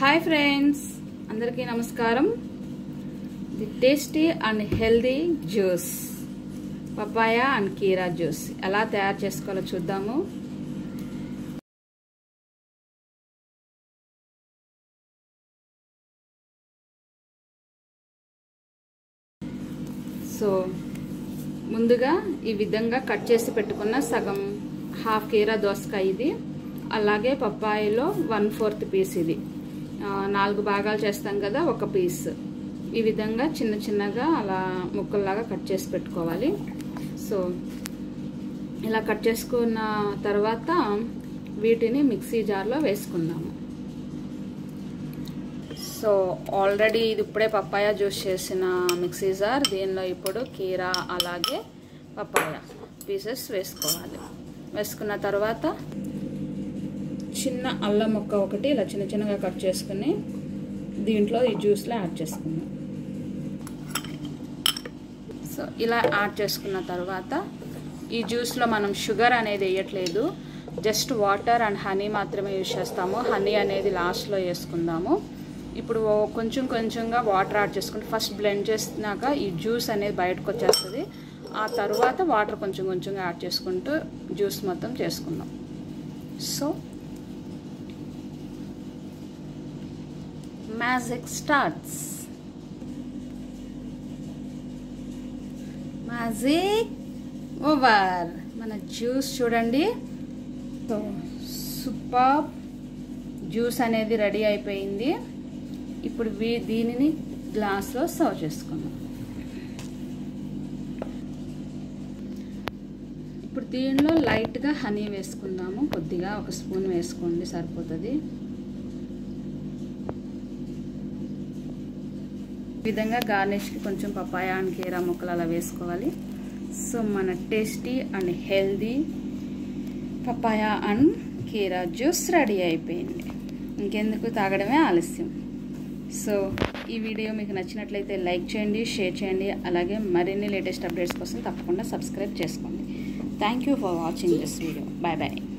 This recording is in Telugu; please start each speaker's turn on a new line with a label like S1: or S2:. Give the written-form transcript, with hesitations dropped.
S1: హాయ్ ఫ్రెండ్స్, అందరికీ నమస్కారం. The tasty and healthy juice papaya and కీరా జ్యూస్ ఎలా తయారు చేసుకోవాలో చూద్దాము. సో ముందుగా ఈ విధంగా కట్ చేసి పెట్టుకున్న సగం హాఫ్ కీరా దోసకాయ ఇది, అలాగే పప్పాయలో 1/4 పీస్, ఇది 4 భాగాలు చేస్తాం కదా, ఒక పీస్. ఈ విధంగా చిన్న చిన్నగా అలా ముక్కల్లాగా కట్ చేసి పెట్టుకోవాలి. సో ఇలా కట్ చేసుకున్న తర్వాత వీటిని మిక్సీ జార్లో వేసుకుందాము. సో ఆల్రెడీ ఇది ఇప్పుడే పప్పాయ జ్యూస్ చేసిన మిక్సీ జార్, దీనిలో ఇప్పుడు కీరా అలాగే పప్పాయ పీసెస్ వేసుకోవాలి. వేసుకున్న తర్వాత చిన్న అల్లం ముక్క ఒకటి ఇలా చిన్న చిన్నగా కట్ చేసుకుని దీంట్లో ఈ జ్యూస్లో యాడ్ చేసుకుందాం. సో ఇలా యాడ్ చేసుకున్న తర్వాత ఈ జ్యూస్లో మనం షుగర్ అనేది వేయట్లేదు, జస్ట్ వాటర్ అండ్ హనీ మాత్రమే యూజ్ చేస్తాము. హనీ అనేది లాస్ట్లో వేసుకుందాము. ఇప్పుడు కొంచెం కొంచెంగా వాటర్ యాడ్ చేసుకుంటే ఫస్ట్ బ్లెండ్ చేసినాక ఈ జ్యూస్ అనేది బయటకు వచ్చేస్తుంది. ఆ తర్వాత వాటర్ కొంచెం కొంచెంగా యాడ్ చేసుకుంటూ జ్యూస్ మొత్తం చేసుకుందాం. So magic starts. Magic over. మన జ్యూస్ చూడండి, సో సూపర్ జ్యూస్ అనేది రెడీ అయిపోయింది. ఇప్పుడు దీనిని గ్లాస్లో సర్వ్ చేసుకుందాం. ఇప్పుడు దీనిలో లైట్గా హనీ వేసుకుందాము. కొద్దిగా 1 స్పూన్ వేసుకోండి, సరిపోతుంది. ఈ విధంగా గార్నిష్కి కొంచెం పపాయ అండ్ కీరా ముక్కలు అలా వేసుకోవాలి. సో మన tasty and healthy papaya and కీరా జ్యూస్ రెడీ అయిపోయింది. ఇంకెందుకు, తాగడమే ఆలస్యం. సో ఈ వీడియో మీకు నచ్చినట్లయితే లైక్ చేయండి, షేర్ చేయండి, అలాగే మరిన్ని లేటెస్ట్ అప్డేట్స్ కోసం తప్పకుండా సబ్స్క్రైబ్ చేసుకోండి. Thank you for watching this video. Bye bye.